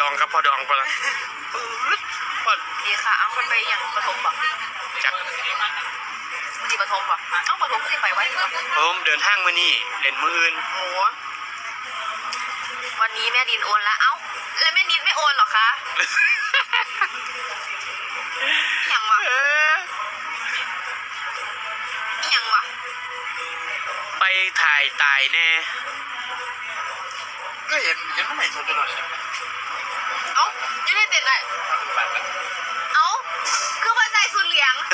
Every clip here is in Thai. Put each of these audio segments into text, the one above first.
องกับพอดองไปละดีค่ะเอาคนไปอย่างปฐมปะจักมันดีปฐมปะเอ้าปฐมก็ได้ไปไว้เหรอผมเดินทางมานี่เล่นมืออื่นโอ้วันนี้แม่ดินโอนละเอ้าแล้วแม่ดินไม่โอนหรอคะอย่างวะอย่างวะไปถ่ายตายแน่ก็เห็นทำไมชนตลอดเอ้าจะได้เต็ดเลยเอ้าคือว่าใส่สุดเหลียง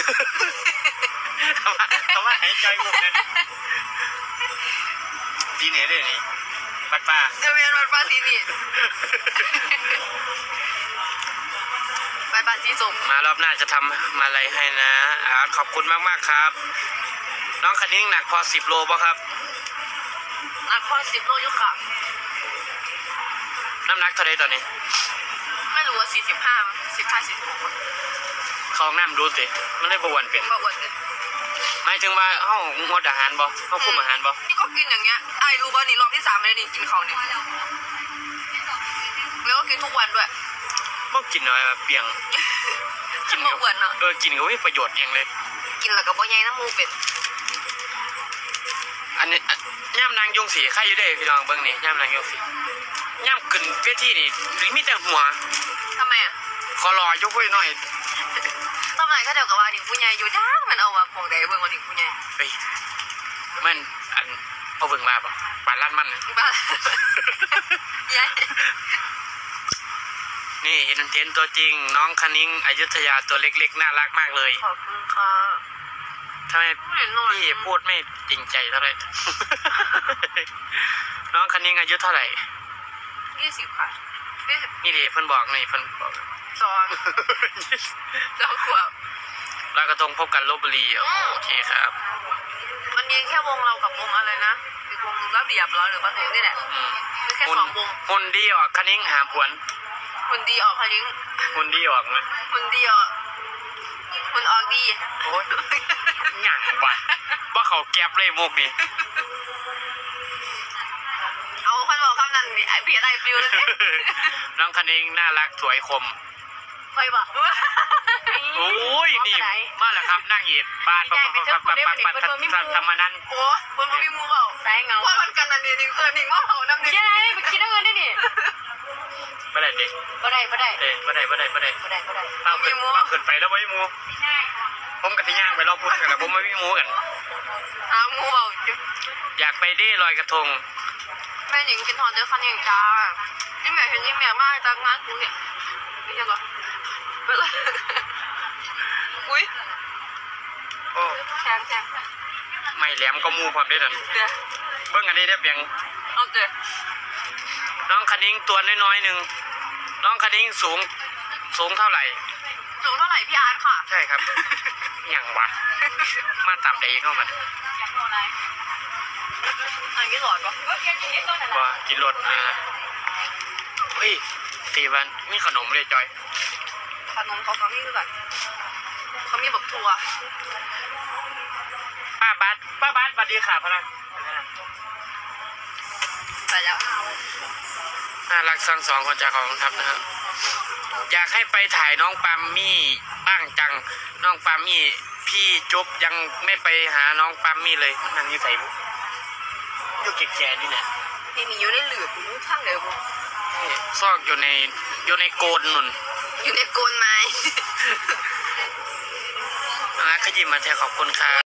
เขาว่าหายใจหมดเลยดีเนี่ยเลยนี่บัดป้าเวียนบัดป้าทีนี่ไปบ้านที่ส่งมารอบหน้าจะทำมาอะไรให้นะขอบคุณมากๆครับน้องคันนิ้งหนักพอ10 โลป่ะครับหนักพอ10 โลอยู่ค่ะน้ำหนักเท่าไรตอนนี้ไม่รู้ว่า45 46 เขาน้ำดูสิมันได้บวชเป็นบวชเลยหมายถึงว่าห้องงดอาหารบ่ห้องคุมอาหารบ่นี่ก็กินอย่างเงี้ยไอ้รู้บ่นี่รอบที่3เลยนี่กินเขาเนี่ยแล้วก็กินทุกวันด้วยบ่กินหน่อยเปียงกินบ่อ้วนเนาะกินก็มีประโยชน์อย่างเลยกินแล้วก็บ่ใหญ่น้ำมูเป็นอันนี้ย่ำนางยงสีใครอยู่ได้พี่น้องเบิ่งนี่ย่ำนางยงสีย่ำขึ้นเวทีนี่มีแต่หัวทำไมอ่ะขอรอยกไว้หน่อยทำไมก็เดี๋ยวกับว่าถึงผู้ใหญ่อยู่จ้ามันเอาว่าของใดเบิ่งว่าถึงผู้ใหญ่เฮ้ยมันอันเอาเบิ่งมาป่ะปานลั่นมันบ้าใหญ่นี่เห็นตัวจริงน้องคณิ้งอยุธยาตัวเล็กๆน่ารักมากเลยขอบคุณค่ะทำไมพี่พูดไม่จริงใจเท่าไหร่น้องคณิ้งอายุเท่าไหร่ 20ค่ะนี่ดิเพิ่นบอกนี่เพิ่นบอก 2 ขวบลอยกระทงพบกันลพบุรีโอเคครับมันมีแค่วงเรากับวงอะไรนะคือวงระเบียบเหรอหรือปฐมนี่แหละมีแค่2 วงหุ่นดีออกคณิ้งหาผวนหุ่นดีออกคณิ้งหุ่นดีออกไหมหุ่นดีออกหุ่นออกดีโอ้ยหยั่งว่ะว่าเขาแก็บเลยมุกนี่เอาคนบอกคำนั้นดิไอพีไอฟิวเลยน้องคณิ้งน่ารักสวยคมเคยบอกโอ้ยนี่มาแล้วครับนั่งเหยียดบ้านทำมานั้นโอ้คนไม่มีมูเปล่าสายเงาว่ามันกันนั่นนี่นิ่งว่าเผาน้ำนิ่งใช่ไปคิดเงินได้นี่ไม่ได้ดิไม่ได้ไม่ได้เอาขึ้นไปแล้วไม่มูผมกับที่ย่างไปรอบพูดกันแล้วผมไม่มูกันมูเปล่าอยากไปได้ลอยกระทงแม่หนิงกินทอดเดือดฟันอย่างจ้านี่แม่เห็นยิ่งแม่มากจากงานกูเนี่ยนี่ยังไงไปเลยอุ้ยโอ้แซงไม่แหลมก็มูความได้ทันเบิ้งอันนี้ได้เพียงเอาเจน้องคณิ้งตัวน้อยๆหนึ่งน้องคณิ้งสูงเท่าไหร่พี่อาร์ตค่ะใช่ครับอย่างวะมาตับได้เข้ามากินหลอดปะว่ากินรถเฮ้ยตีวันมีขนมเลยจอยขนมเขามีคือแบบเขามีแบบทัวป้าบัสสวัสดีค่ะพนักไปแล้วน่ารักทั้ง2 คนจากของทัพนะครับอยากให้ไปถ่ายน้องปามมี่บ้างจังน้องปามมี่พี่จุ๊บยังไม่ไปหาน้องปามมี่เลยมันนี่ใส่บุอยู่แก่ๆนี่แหละนี่อยู่ในหลืบอยู่ข้างเดียวบุซอกอยู่ในโกนนุ่นอยู่ในโกนไม้นะขยิบมาแทนขอบคุณค่ะ